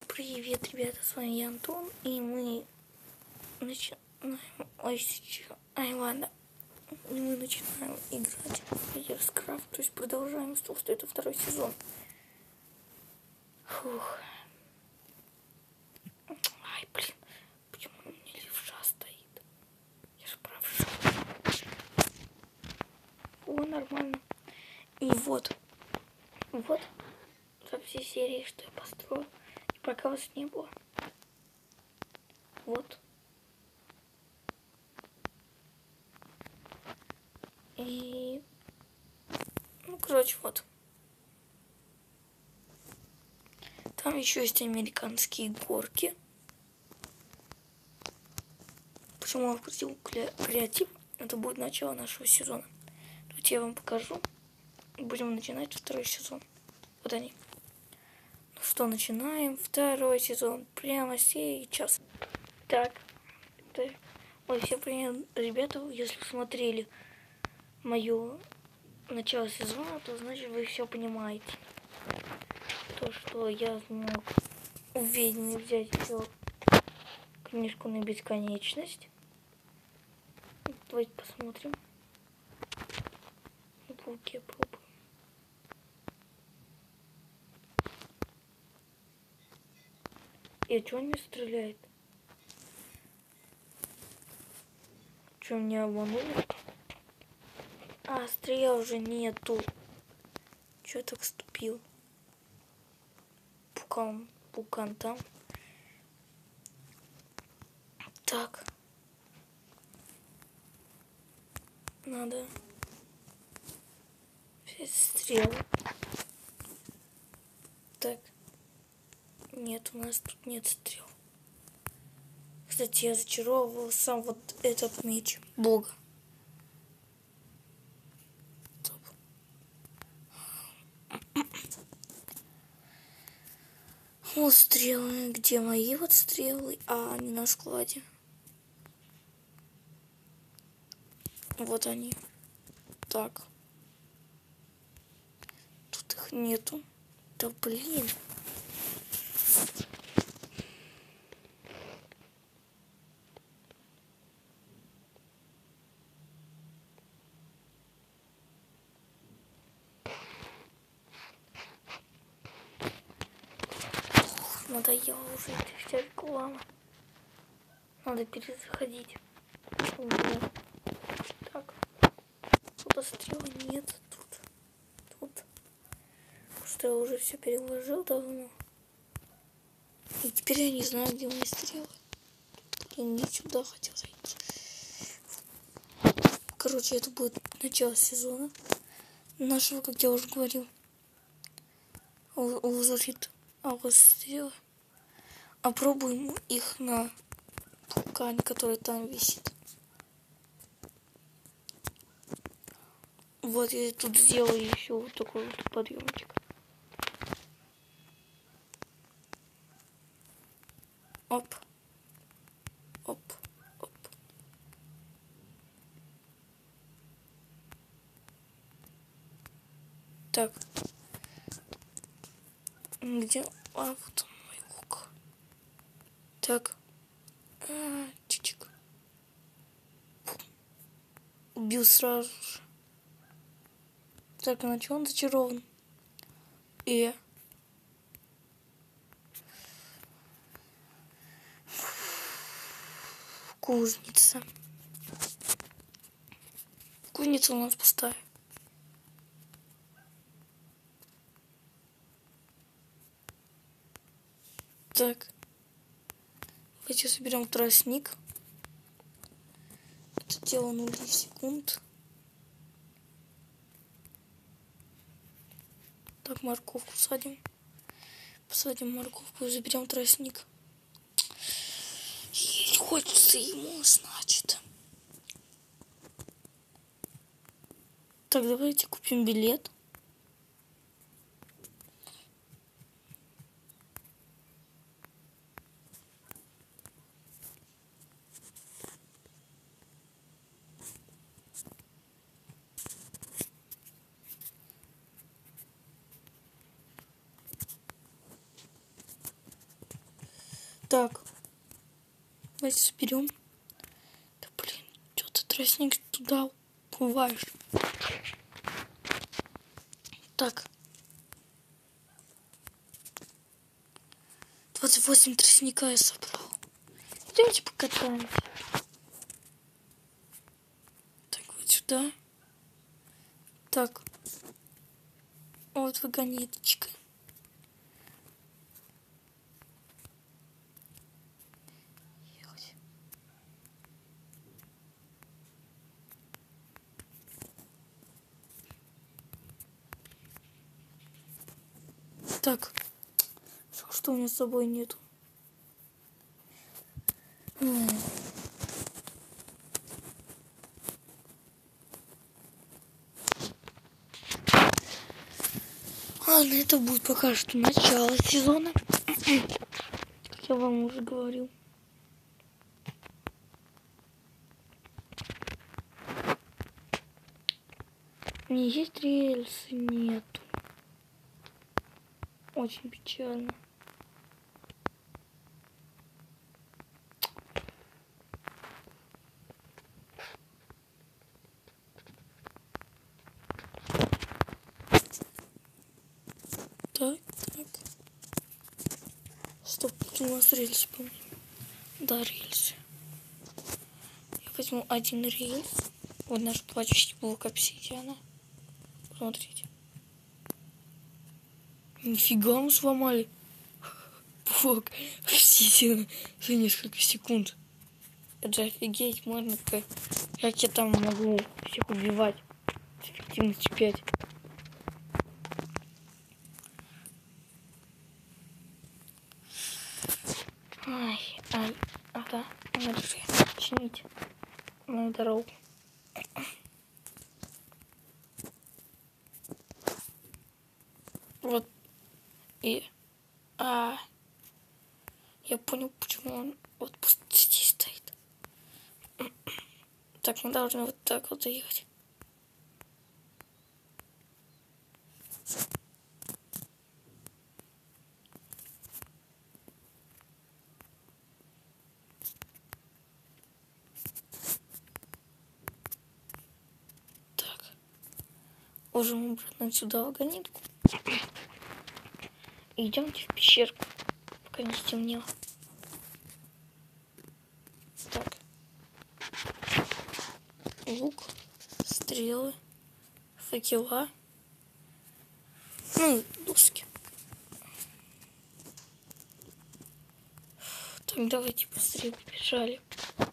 Привет, ребята, с вами я Антон, и мы начинаем... Ай, ладно. И мы начинаем играть в Yearscraft, то есть продолжаем с того, что это второй сезон. Фух. Ай, блин, почему у меня левша стоит? Я же правша. О, нормально. И вот за все серии, что я построю, и пока вас не было. Вот. И... Ну, короче, вот. Там еще есть американские горки. Почему я включил креатив? Это будет начало нашего сезона. Давайте я вам покажу. Будем начинать второй сезон. Вот они. Ну что, начинаем второй сезон. Прямо сейчас. Так. Ой, всем привет, ребята. Если смотрели мое начало сезона, то значит вы все понимаете. То, что я смог уверенно взять всю книжку на бесконечность. Давайте посмотрим. На пауке пробуем. И что он не стреляет? Что, меня обманули? А, стрел уже нету. Чё так вступил? Пукан там. Так. Надо взять стрелы. Так. Нет, у нас тут нет стрел. Кстати, я зачаровывал сам вот этот меч Бога. Вот стрелы. Где мои вот стрелы? А, они на складе. Вот они. Так. Тут их нету. Да блин. Надоело уже эта вся реклама. Надо перезаходить. Так. Тут стрелы нет. Тут. Что я уже все переложил давно. И теперь я не знаю, где мои стрелы. Я не сюда хотел зайти. Короче, это будет начало сезона нашего, как я уже говорил. Лазурит. А вот стрелы. Опробуем их на пукане, который там висит. Вот я тут сделаю еще вот такой вот подъемчик. Оп. Оп. Оп. Так. Где? А, вот он, мой лук. Так. Чичик. Убил сразу же. Так, а на чего он зачарован? Кузница. Кузница у нас пустая. Так. Давайте соберем тростник. Это дело 0 секунд. Так, морковку садим. Посадим морковку и заберем тростник. Есть хочется ему, значит. Так, давайте купим билет. Так. Давайте соберем. Да блин, что ты, тростник, туда уплываешь? Так. 28 тростника я собрал. Давайте покатаемся. Так, вот сюда. Так. Вот вагонеточка. Ехать. Так. Что у меня с собой нету? Ладно, это будет пока что начало сезона. Как я вам уже говорил. У меня есть рельсы? Нету. Очень печально. Так. Стоп, тут у нас рельсы, по-моему. Да, рельсы. Я возьму один рельс. Вот наш плачущий блок обсидиана. Смотрите. Нифига мы сломали блок обсидиана за несколько секунд. Это же офигеть, можно как я там могу всех убивать. Эффективность 5. Да, надо же чинить мою дорогу. Вот. И... я понял, почему он вот просто здесь стоит. Так, мы должны вот так вот заехать. Так. Ложим обратно сюда вагонетку. И идемте в пещерку, пока не стемнело. Так. Лук, стрелы, факела. Ну, доски. Так, давайте быстрее побежали.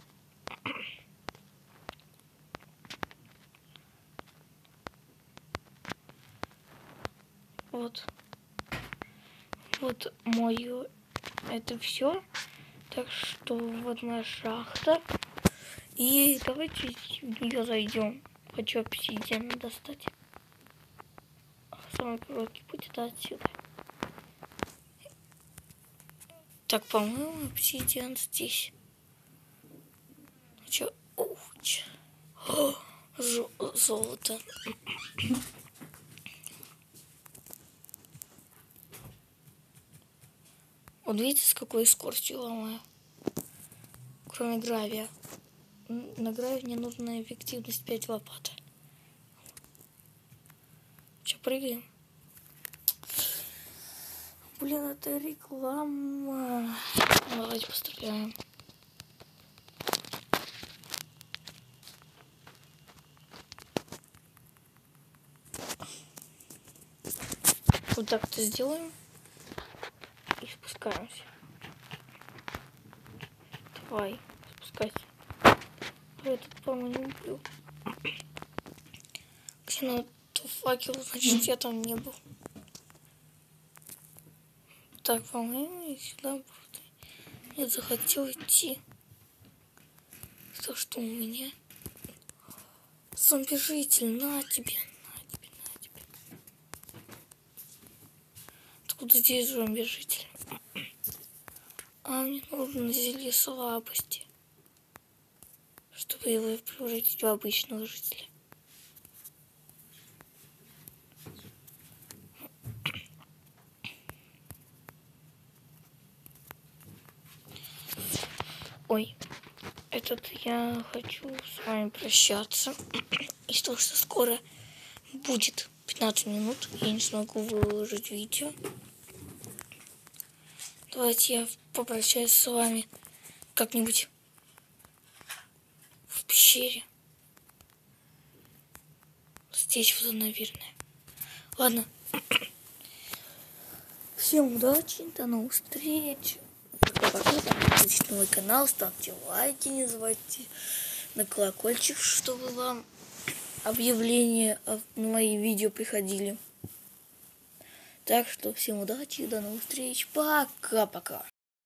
Вот мое это все. Так что вот моя шахта. И давайте в нее зайдем. Хочу обсидиан достать. Самый короткий путь это отсюда. Так, по-моему, обсидиан здесь. Че? Золото. Вот видите, с какой скоростью ломаю. Кроме гравия. На гравии мне нужна эффективность 5 лопат. Че, прыгаем? Блин, это реклама. Давайте постреляем. Вот так-то сделаем. И спускаемся. Давай, спускайся. Этот, по-моему, не убил. Если на ту факел, значит, я там не был. Так, по-моему, я сюда просто не захотел идти. То, что у меня зомби-житель, на тебе. Откуда здесь зомби-житель? Мне нужно зелье слабости, чтобы его превратить в обычного жителя. Ой, я хочу с вами прощаться. Из-за того, что скоро будет 15 минут, я не смогу выложить видео. Давайте я попрощаюсь с вами как-нибудь в пещере. Здесь вот, наверное. Ладно. Всем удачи, до новых встреч. Пока-пока. Подписывайтесь на мой канал, ставьте лайки, не забывайте на колокольчик, чтобы вам объявления на мои видео приходили. Так что всем удачи, до новых встреч. Пока-пока.